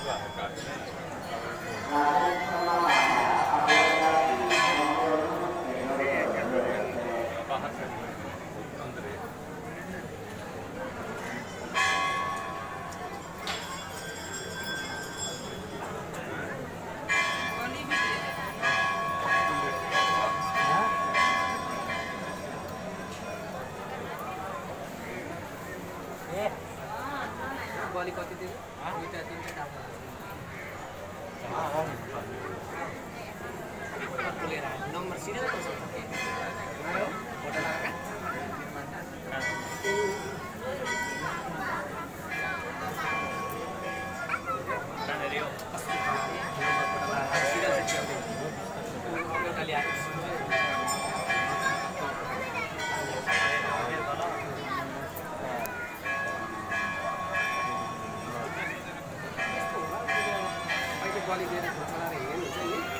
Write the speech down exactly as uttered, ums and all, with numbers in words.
बलि कति दिन दुईटा तीनटा काट्नु बोलेर नम्बर सिरियल कसो छ के आयो फोटो लगाका कानेरियो सिरियल सेक्सन अब खाली आएको बलि दिएर छोरा हेर्नु चाहिँ